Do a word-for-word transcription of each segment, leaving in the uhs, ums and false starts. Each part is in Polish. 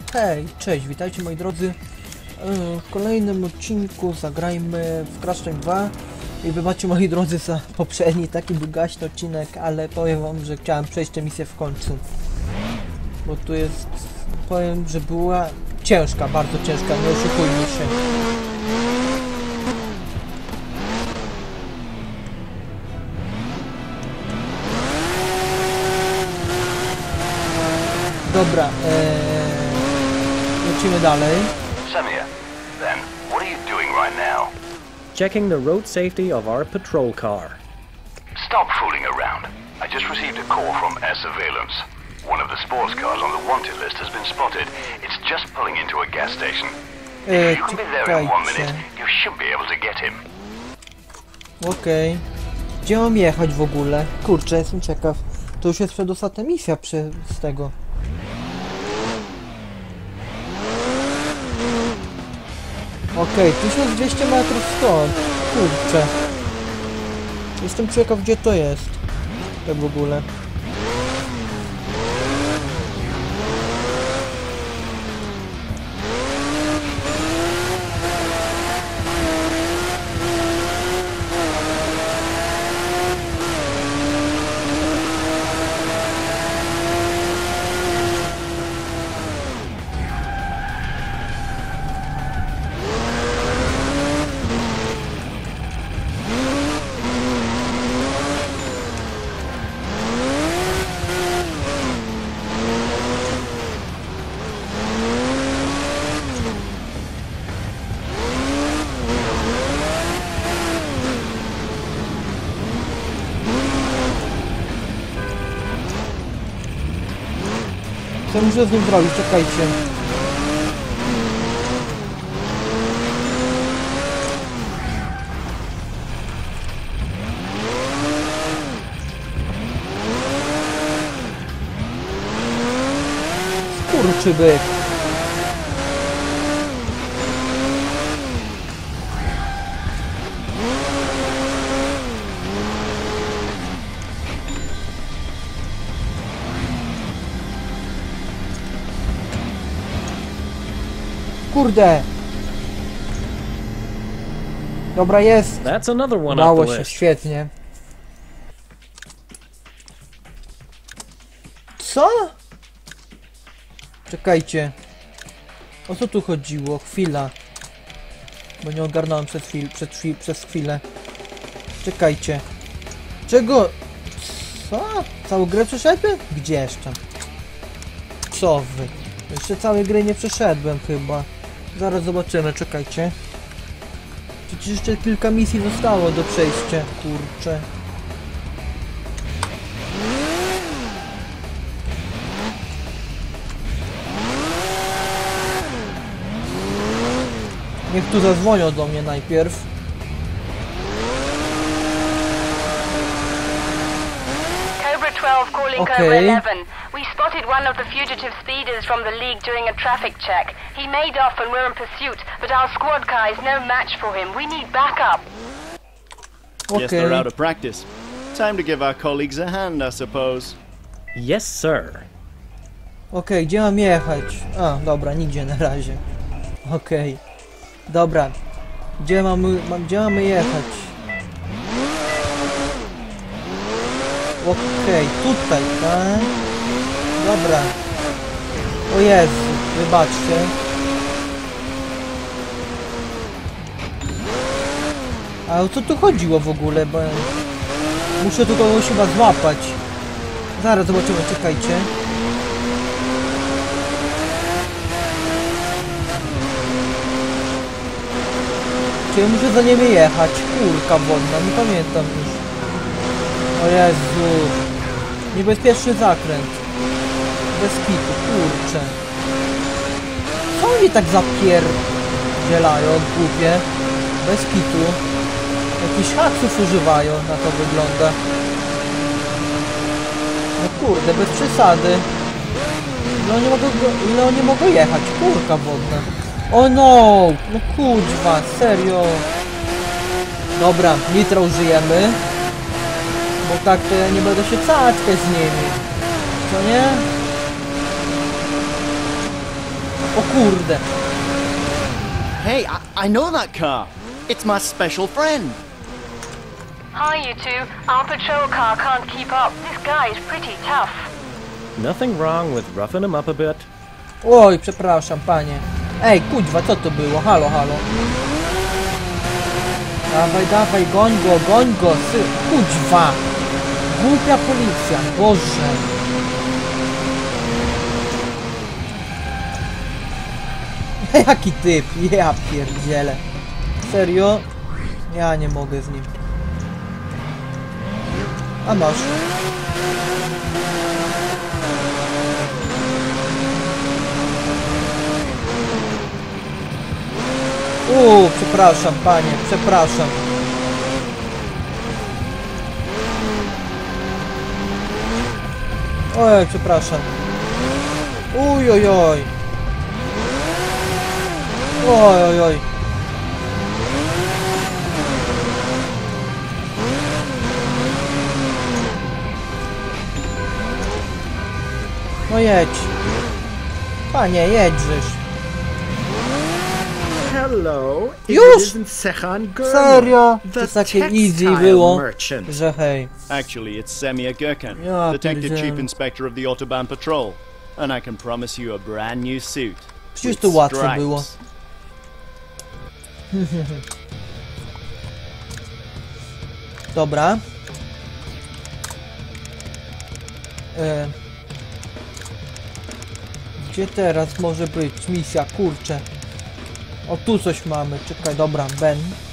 Hej, cześć, witajcie moi drodzy. W kolejnym odcinku zagrajmy w Crash Time dwa. I wybaczcie moi drodzy za poprzedni taki długaśny odcinek, ale powiem wam, że chciałem przejść tę misję w końcu. Bo tu jest, powiem, że była ciężka, bardzo ciężka, nie oszukujmy się. Dobra, ee, lecimy dalej. Samir, then, what are you doing right now? Checking the road safety of our patrol car. Stop fooling around. I just received a call from air surveillance. One of the sports cars on the wanted list has been spotted. It's just pulling into a gas station. E, If you can be there in one minute, you should be able to get him. Okej. Okay. Gdzie mam jechać w ogóle? Kurczę, jestem ciekaw. To już jest przedostatnia misja przy, z tego. Okej, okay, tysiąc dwieście metrów stąd. Kurczę. Jestem ciekaw, gdzie to jest. Tak w ogóle. Co muszę z nim zrobić? Czekajcie. Skurczybyk. Kurde! Dobra, jest! That's another one Udało off the się, list. świetnie. Co? Czekajcie. O co tu chodziło? Chwila. Bo nie ogarnąłem przed chwil, przed chwil, przez chwilę. Czekajcie. Czego? Co? Całą grę przeszedłem? Gdzie jeszcze? Co wy? Jeszcze całej gry nie przeszedłem chyba. Zaraz zobaczymy, czekajcie. Przecież jeszcze kilka misji zostało do przejścia, kurczę. Niech tu zadzwonią do mnie najpierw. Cobra twelve calling Okay. Cobra eleven. We spotted one of the fugitive speeders from the League during a traffic check. He made off and we're in pursuit, but our squad car is no match for him. We need backup. Guess they're Okej. out of practice. Time to give our colleagues a hand, I suppose. Yes, sir. Okej, gdzie mam jechać? A, dobra, nigdzie na razie. Okej. Dobra. Gdzie mamy, mam, gdzie mamy jechać? Okej, tutaj, tak? Dobra. O Jezu, wybaczcie. A o co tu chodziło w ogóle, bo... Muszę tu kogoś chyba złapać. Zaraz zobaczymy, czekajcie. Czy ja muszę za nimi jechać? Kurka wodna, nie pamiętam już. O Jezu. Niebezpieczny zakręt. Bez kitu, kurczę. Co oni tak zapierdzielają, głupie? Bez kitu. Jakiś haksów używają, na to wygląda. No kurde, bez przesady. Ile oni mogą, ile oni mogą jechać? Kurka wodna. O no! No kurwa, serio. Dobra, nitro użyjemy. Bo tak to ja nie będę się caczkać z nimi. Co nie? O kurde. Hey, I, I know that car. It's my special friend. Hi, you two. Our patrol car can't keep up. This guy is pretty tough. Nothing wrong with roughing him up a bit. Oj, przepraszam, panie. Ej, kuźwa, co to było? Halo, halo. Dawaj, dawaj, goń go, goń go, sy... Kuźwa. Głupia policja, Boże. Jaki typ, ja pierdzielę. Serio? Ja nie mogę z nim. A masz. Uuu, przepraszam, panie, przepraszam. Oj, przepraszam. Uj, oj, oj. Oj, oj, oj. No jedź. Panie, jedźesz. Hello, Już? it isn't Sechan Gurman, Serio? the To takie easy textile było, merchant. że hej. Actually, it's Semir Gurkan, Ja Detective pierdzielę. Chief Inspector of the Autobahn Patrol. And I can promise you a brand new suit. Przecież with to łatwe stripes. było. Dobra. E... Gdzie teraz może być misja? Kurczę. O, tu coś mamy. Czekaj, dobra, Ben.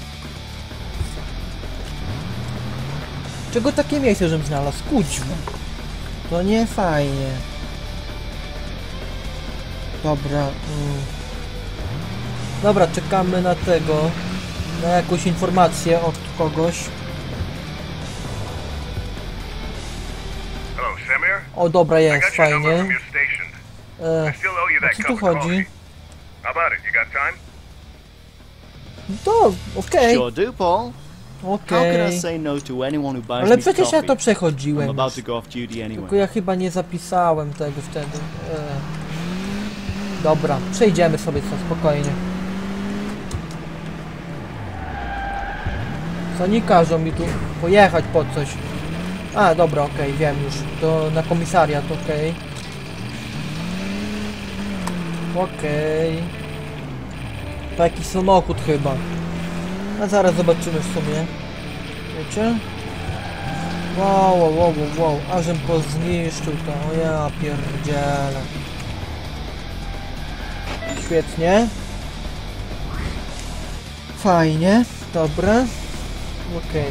Czego takie miejsce, żebym znalazł? Kuźwa. To nie fajnie. Dobra. Mm. Dobra, czekamy na tego. Na jakąś informację od kogoś. Hello, Semir? O, dobra, I jest, got your number fajnie. from your station. E, I still owe you o that co cup tu of chodzi? coffee. How about it? You got time? To, okej, Sure do, Paul. How could okej. I say no to anyone who buys Ale me przecież ja coffee? to przechodziłem I'm about już. to go off duty anyway. Tylko ja chyba nie zapisałem tego wtedy. E. Dobra, przejdziemy sobie to spokojnie. Co nie każą mi tu pojechać po coś. A, dobra, okej, wiem już. To na komisariat, okej. Okej. To jakiś samochód chyba. A zaraz zobaczymy w sumie. Wiecie? Wow, wow, wow, wow, wow. Ażem pozniszczył to. O ja pierdzielę. Świetnie. Fajnie. Dobra. Okej.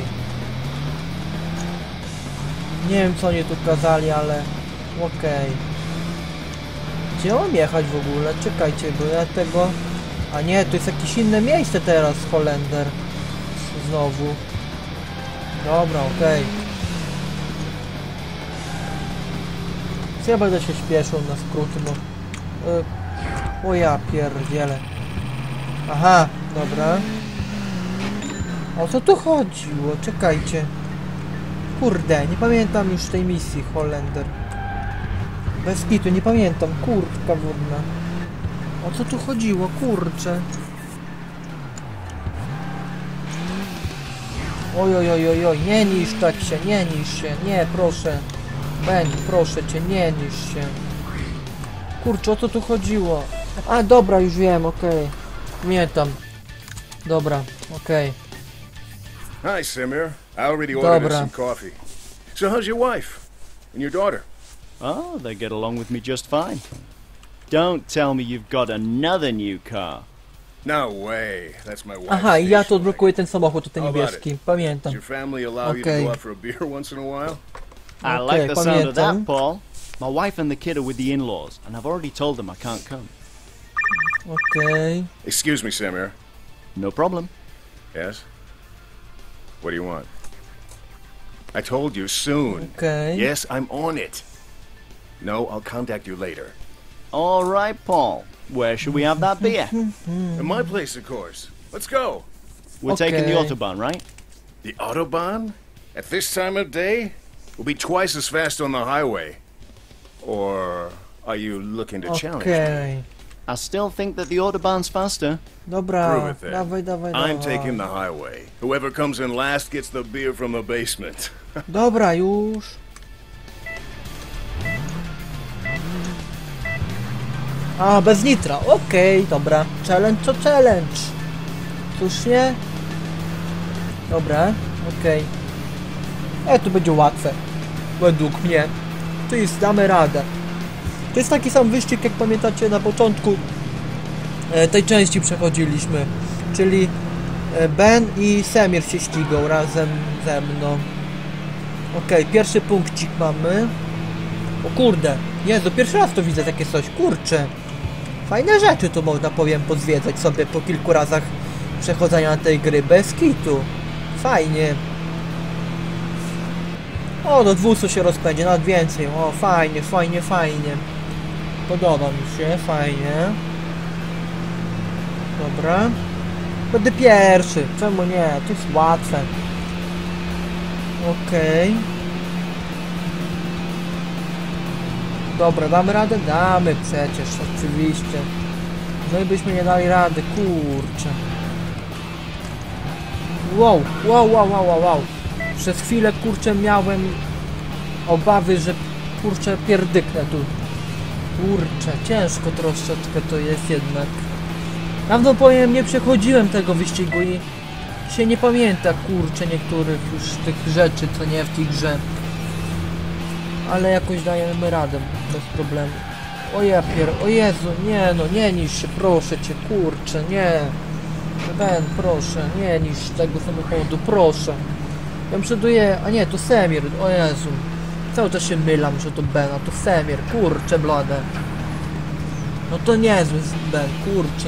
Nie wiem co oni tu kazali, ale... Okej. Gdzie mam jechać w ogóle? Czekajcie, bo ja tego... A nie, to jest jakieś inne miejsce teraz, Holender. Znowu. Dobra, okej. Co ja będę się śpieszył na skróty, bo... Y... O ja pierdzielę. Aha, dobra. O co tu chodziło? Czekajcie. Kurde, nie pamiętam już tej misji, Holender. Bez kitu, nie pamiętam. Kurtka wodna. O co tu chodziło? Kurczę. Oj, oj, oj, oj, oj, nie niszcz tak się, nie niszcz się, nie, proszę. Ben, proszę cię, nie niszcz się. Kurczę, o co tu chodziło? A, dobra, już wiem, okej. Okay. Pamiętam. Dobra, okej. Hi, Semir. I already ordered us Dobra. some coffee. So how's your wife? And your daughter? Oh, they get along with me just fine. Don't tell me you've got another new car. No way. That's my wife. Aha, i ja tu odblokuję ten samochód, ten How about niebieski. Does Pamiętam. your family allow you to Okay. go out for a beer once in a while? I Okay, like the sound of that, pamiętam. Paul. My wife and the kid are with the in-laws, and I've already told them I can't come. Okej. Excuse me, Semir. No problem. Yes? What do you want? I told you soon. Okej. Yes, I'm on it. No, I'll contact you later. All right, Paul. Where should we have that beer? At my place, of course. Let's go. We're taking the Okay. Autobahn, right? The Autobahn? At this time of day? We'll be twice as fast on the highway. Or are you looking to challenge me? Okej. I still think that the Autobahn's faster. Dobra, Prove it then. dawaj, dawaj, I'm dawaj. taking the highway. Whoever comes in last gets the beer from the basement. Dobra, już. A, bez nitra, okej, okay, dobra. Challenge to challenge. Cóż nie? Dobra, okej. Okay. E, to będzie łatwe. Według mnie. To jest, damy radę. To jest taki sam wyścig, jak pamiętacie na początku e, tej części przechodziliśmy. Czyli e, Ben i Semir się ścigał razem ze mną. Okej, okay, pierwszy punkcik mamy. O kurde, Jezu, pierwszy raz to widzę takie coś, kurczę. Fajne rzeczy tu można, powiem, pozwiedzać sobie po kilku razach przechodzenia tej gry, bez kitu. Fajnie. O, do dwustu się rozpędzie, nawet więcej. O, fajnie, fajnie, fajnie. Podoba mi się, fajnie. Dobra. Będę pierwszy, czemu nie? To jest łatwe. Okej. Okay. Dobra, damy radę? Damy przecież, oczywiście. No i byśmy nie dali rady, kurczę. Wow, wow, wow, wow, wow, wow. Przez chwilę, kurczę, miałem obawy, że, kurczę, pierdyknę tu. Kurczę, ciężko troszeczkę to jest jednak. Dawno powiem, nie przechodziłem tego wyścigu i się nie pamięta, kurczę, niektórych już tych rzeczy, co nie w tej grze. Ale jakoś dajemy radę, bez problemu. O ja pier... O Jezu, nie no, nie niszcz się, proszę cię, kurczę, nie. Ben, proszę, nie niszcz tego samochodu, proszę. Ja przoduję... A nie, to Semir, o Jezu. Cały czas się mylam, że to Ben, a to Semir, kurczę blade. No to niezły Ben, kurczę.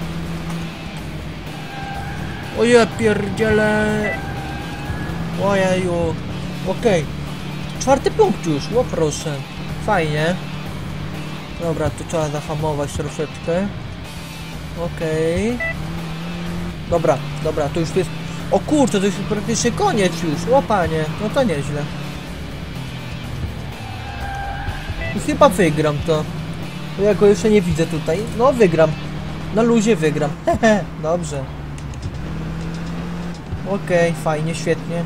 O ja pierdziele. Ojeju. Okej. Okay. Czwarty punkt już, o proszę. Fajnie. Dobra, tu trzeba zahamować troszeczkę. Okej. Okay. Dobra, dobra, to już jest... O kurczę, to już praktycznie koniec już. O panie, no to nieźle. I chyba wygram to. Bo ja go jeszcze nie widzę tutaj. No wygram. Na luzie wygram. Hehe, dobrze. Okej, okay, fajnie, świetnie.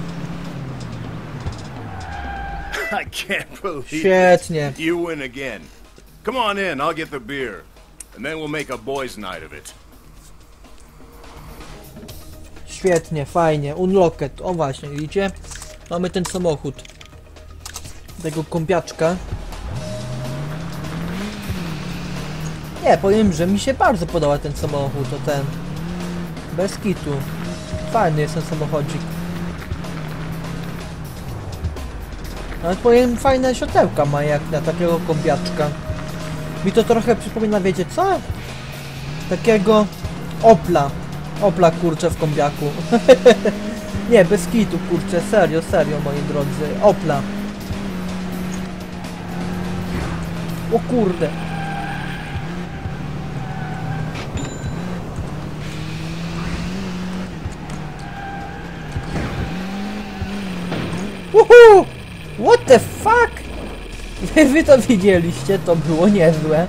I can't believe Świetnie. it. You win again. Come on in, I'll get the beer. And then we'll make a boys' night of it. Świetnie, fajnie. Unlocked. O właśnie, widzicie? Mamy ten samochód. Tego kąpiaczka. Nie, powiem, że mi się bardzo podoba ten samochód, to ten. Bez kitu. Fajny jest ten samochodzik. Ale powiem, fajne światełka ma jak na takiego kąpiaczka. Mi to trochę przypomina, wiecie co? Takiego Opla. Opla, kurczę, w kombiaku. Nie, bez kitu, kurczę, serio, serio, moi drodzy. Opla. O kurde. Uhu! What the fuck? Wy, wy to widzieliście, to było niezłe.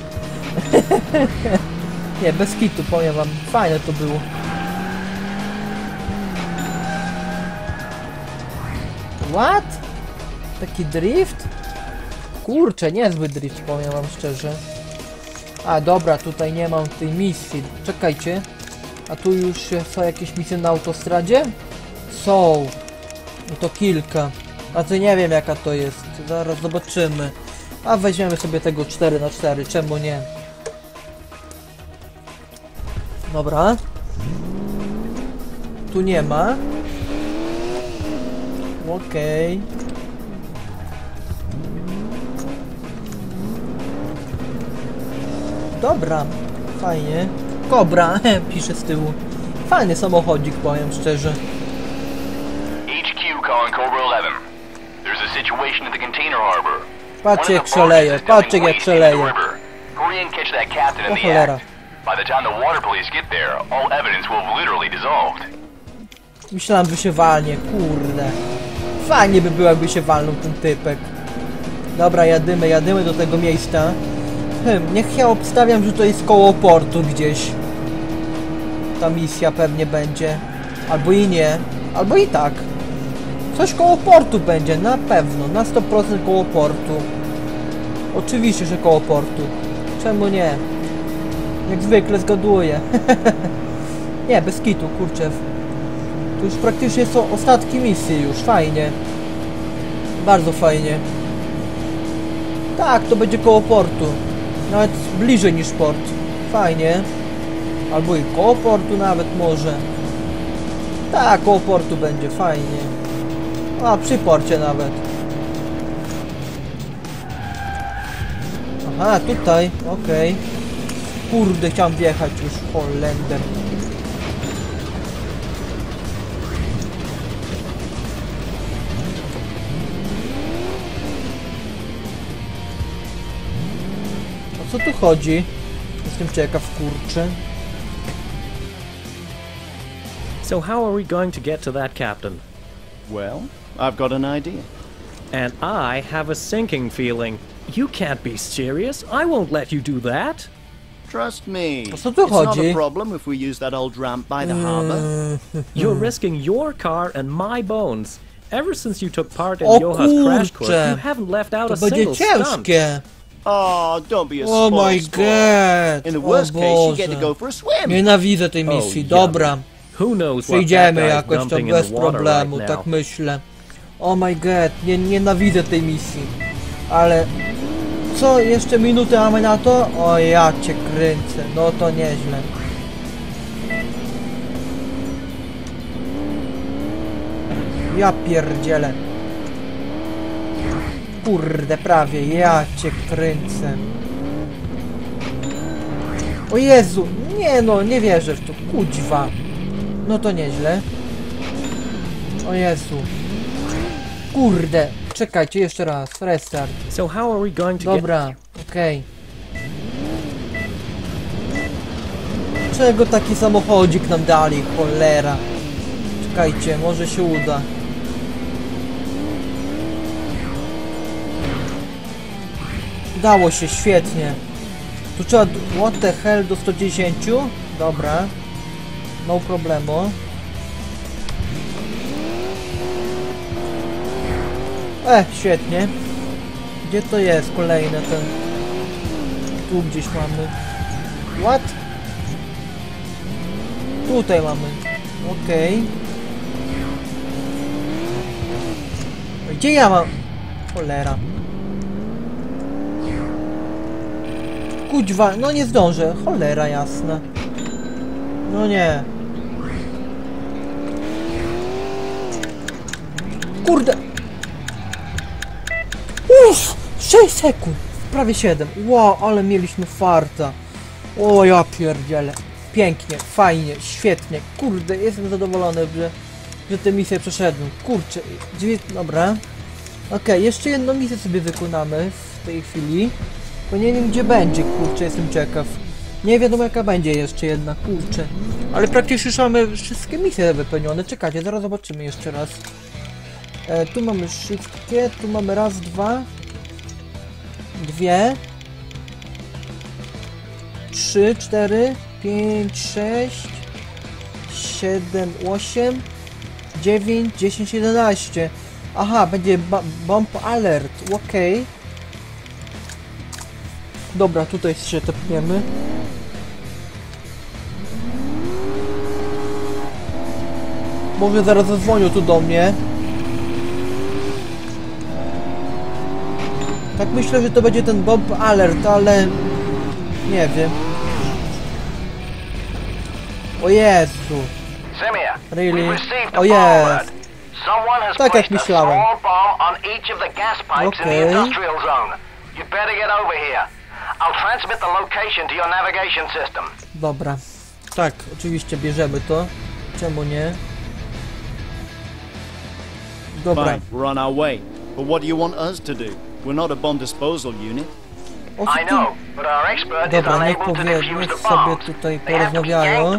Nie, bez kitu, powiem wam, fajne to było. What? Taki drift? Kurczę, niezły drift, powiem wam szczerze. A dobra, tutaj nie mam tej misji. Czekajcie. A tu już są jakieś misje na autostradzie? Są. No to kilka. A to nie wiem jaka to jest. Zaraz zobaczymy. A weźmiemy sobie tego cztery na cztery, czemu nie? Dobra. Tu nie ma. Okej. Okay. Dobra. Fajnie. Kobra, pisze z tyłu. Fajny samochodzik, powiem szczerze. H Q calling Cobra eleven. There's a situation at the container harbor. Patrzcie jak szaleje, patrzcie jak szaleje. Hurry and catch that captain in O the cholera. act. By the time the water police get there, all evidence will have literally dissolved. Myślałem, że się walnie, kurde. Fajnie by było, jakby się walnął ten typek. Dobra, jadymy, jadymy do tego miejsca. Hmm, niech ja obstawiam, że to jest koło portu gdzieś. Ta misja pewnie będzie. Albo i nie. Albo i tak. Coś koło portu będzie, na pewno. Na sto procent koło portu. Oczywiście, że koło portu. Czemu nie? Jak zwykle zgaduję. Nie, bez kitu, kurczę. To już praktycznie są ostatki misji już. Fajnie. Bardzo fajnie. Tak, to będzie koło portu. Nawet bliżej niż port. Fajnie. Albo i koło portu nawet może. Tak, koło portu będzie, fajnie. A, przy porcie nawet. Aha, tutaj, okej. Okay. Kurde, chciałem wjechać już, Holender. O co tu chodzi? Jestem ciekaw, kurczę. So how are we going to get to that captain? Well, I've got an idea. And I have a sinking feeling. You can't be serious. I won't let you do that. Trust me. O co tu It's not chodzi? a problem if we use that old ramp by the harbor. You're risking your car and my bones. Ever since you took part in O Joha's crash course, kurczę. you haven't left out To a będzie single stunt. ciężkie. Oh, don't be a Oh spoil my sport. god. In the O worst case, you get to Boże. go for a swim. Nienawidzę tej misji, Oh, dobra. Who knows what that Przejdziemy guy's jakoś to dumping in bez the water problemu, right tak now. myślę. Oh my god, nie, nienawidzę tej misji. Ale... Co? Jeszcze minutę mamy na to? O ja cię kręcę, no to nieźle. Ja pierdzielę. Kurde, prawie, ja cię kręcę. O Jezu, nie no, nie wierzę w to, kuźwa. No to nieźle. O Jezu. Kurde, czekajcie jeszcze raz, restart. So how are we going to get... Dobra, okej. Czego taki samochodzik nam dali, cholera? Czekajcie, może się uda. Dało się, świetnie. Tu trzeba, what the hell, do sto dziesięć? Dobra. No problemu. E, świetnie. Gdzie to jest kolejne ten... Tu gdzieś mamy. What? Tutaj mamy. Okej. Okay. Gdzie ja mam? Cholera. Kuźwa, no nie zdążę. Cholera jasna. No nie. Kurde. Uff! sześć sekund! Prawie siedem. Wow, ale mieliśmy farta. O ja pierdzielę. Pięknie, fajnie, świetnie. Kurde, jestem zadowolony, że, że tę misję przeszedłem. Kurczę, dziewięć... dobra. Okej, okay, jeszcze jedną misję sobie wykonamy w tej chwili. Bo nie wiem gdzie będzie, kurczę, jestem ciekaw. Nie wiadomo jaka będzie jeszcze jedna, kurczę. Ale praktycznie już mamy wszystkie misje wypełnione. Czekajcie, zaraz zobaczymy jeszcze raz. E, tu mamy wszystkie, tu mamy raz, dwa, dwie, trzy, cztery, pięć, sześć, siedem, osiem, dziewięć, dziesięć, jedenaście. Aha, będzie bump alert, okej. Okay. Dobra, tutaj się tepniemy. Może zaraz zadzwonią tu do mnie. Tak myślę, że to będzie ten bump alert, ale... nie wiem. O Jezu. Really? O jest. Tak jak myślałem. Okej. Dobra. Tak, oczywiście bierzemy to. Czemu nie? Dobra. Fine, we're on our way. But what do you want us to do? We're not a bomb disposal unit. O co tu? Dobra, niech powie, niech sobie tutaj porozmawiają.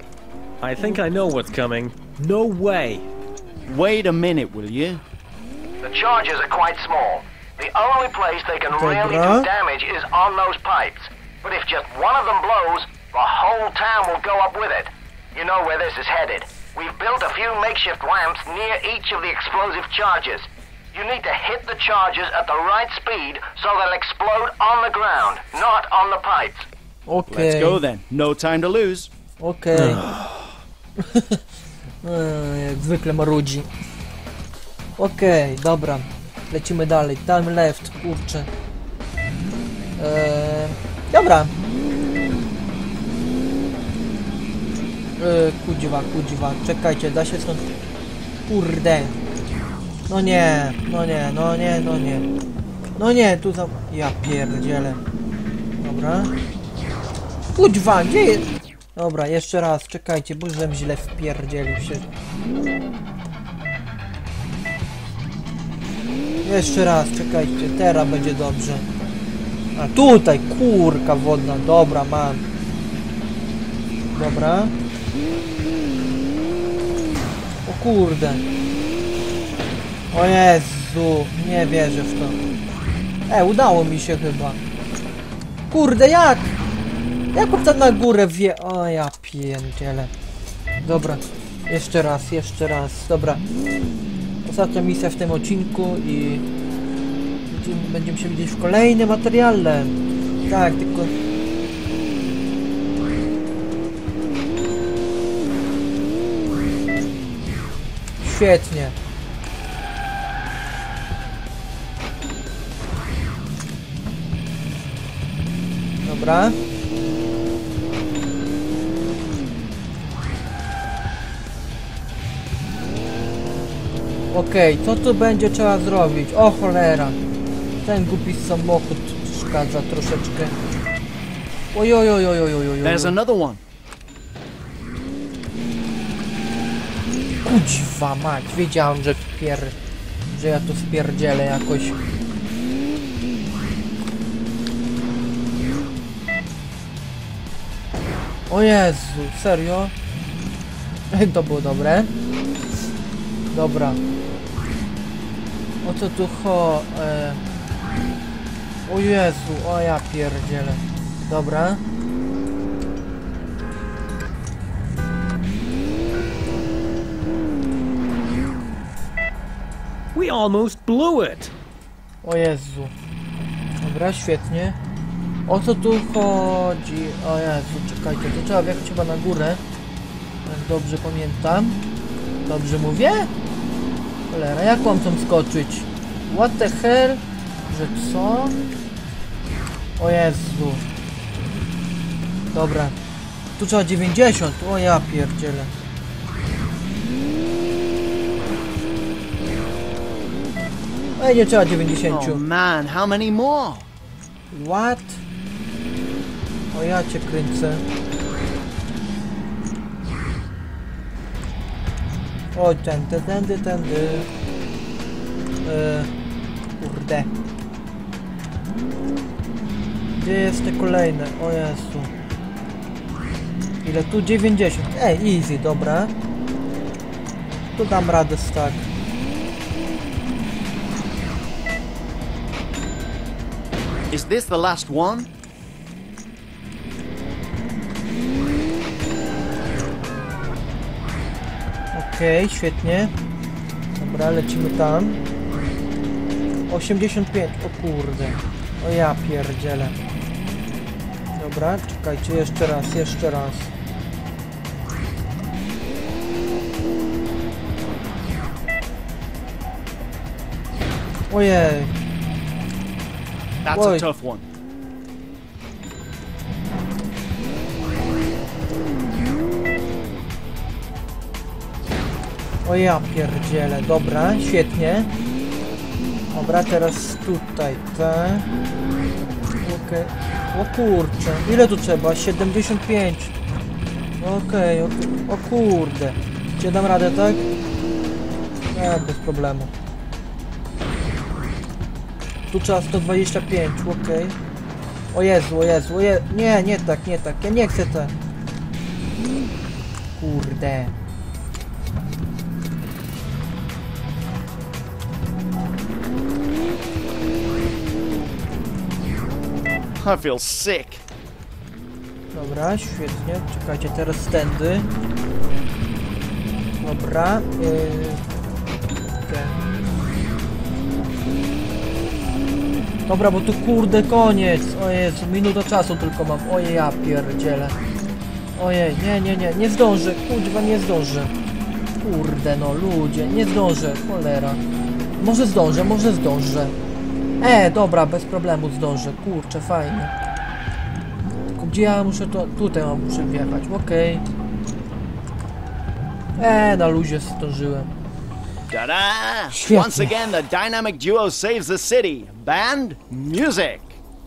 I think I know what's coming. No way. Wait a minute, will you? The charges are quite small. The only place they can really Dobra. do damage is on those pipes. But if just one of them blows, the whole town will go up with it. You know where this is headed. We've built a few makeshift ramps near each of the explosive charges. You need to hit the charges at the right speed so they'll explode on the ground, not on the pipes. Okej. Let's go then. No time to lose. Okej. Eee, Jak zwykle marudzi. Okej, dobra. Lecimy dalej. Time left, kurczę. Eee, dobra. Eee, kudziwa, kudziwa. Czekajcie, da się stąd... Kurde. No nie, no nie, no nie, no nie. No nie, tu za... Ja pierdzielę. Dobra. Kuźwa, gdzie jest? Dobra, jeszcze raz, czekajcie, bo żem źle wpierdzielił się. Jeszcze raz, czekajcie, teraz będzie dobrze. A tutaj, kurka wodna, dobra, mam. Dobra. O kurde. O Jezu, nie wierzę w to. E, udało mi się chyba. Kurde, jak? Jak on tam na górę wie? O ja pierdzielę. Dobra, jeszcze raz, jeszcze raz. Dobra. Ostatnia misja w tym odcinku i będziemy się widzieć w kolejnym materiale. Tak, tylko... Świetnie. Dobra. Okej, okay, co tu będzie trzeba zrobić? O cholera. Ten głupi samochód przeszkadza troszeczkę. Oj, oj, oj, oj, oj, oj, oj. There's another one. Kuźwa mać, wiedziałem, że pier... że ja tu spierdzielę jakoś. O Jezu, serio? To było dobre. Dobra. O co tu cho... E... O Jezu, o ja pierdzielę. Dobra. We almost blew it. O Jezu. Dobra, świetnie. O co tu chodzi? O Jezu, czekajcie, to trzeba wjechać chyba na górę. Jak dobrze pamiętam. Dobrze mówię? Cholera, jak mam tam skoczyć? What the hell? Że co? O Jezu. Dobra. Tu trzeba dziewięćdziesiąt. O ja pierdzielę. Ej, nie trzeba dziewięćdziesiąt. Oh man, how many more? What? O ja cię kręcę. O, tędy, tędy, tędy. Eee, kurde. Gdzie jest te kolejne? O Jezu. Ile tu? dziewięćdziesiąt. Ej, easy, dobra. Tu dam radę tak. Is this the last one? Okej, okay, świetnie. Dobra, lecimy tam. osiemdziesiąt pięć, o kurde. O ja pierdzielę. Dobra, czekajcie, jeszcze raz, jeszcze raz. Ojej. That's Oj. a tough one. O ja pierdzielę, dobra, świetnie. Dobra, teraz tutaj, tak. Okej. Okay. O kurczę, ile tu trzeba? siedemdziesiąt pięć. Okej, okay, okay. O kurde. Czy dam radę, tak? Nie, bez problemu. Tu trzeba sto dwadzieścia pięć, okej. Okay. O Jezu, o Jezu, o Jezu. Nie, nie tak, nie tak, ja nie chcę tak. Kurde. I feel sick. Dobra, świetnie. Czekajcie, teraz stędy. Dobra. Yy... Ten. Dobra, bo tu kurde koniec. O Jezu, minuta czasu tylko mam. Ojej, ja pierdzielę. Ojej, nie, nie, nie, nie zdążę. Kurwa, nie zdążę. Kurde no, ludzie, nie zdążę. Cholera. Może zdążę, może zdążę. E, dobra, bez problemu zdążę. Kurczę, fajnie. Tylko gdzie ja muszę to... Tutaj mam muszę wjechać, okej. E, na luzie zdążyłem. Ta-da! Świetnie. Once again, the dynamic duo saves the city. Band, music!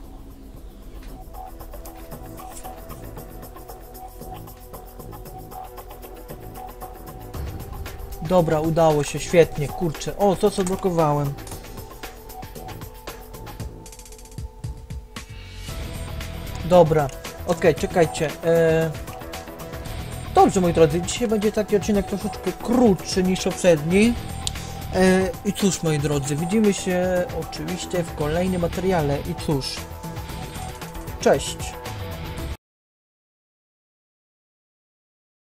Dobra, udało się, świetnie, kurczę. O, to co blokowałem. Dobra, okej, czekajcie. Eee... Dobrze, moi drodzy, dzisiaj będzie taki odcinek troszeczkę krótszy niż poprzedni. Eee, I cóż, moi drodzy, widzimy się oczywiście w kolejnym materiale. I cóż, cześć.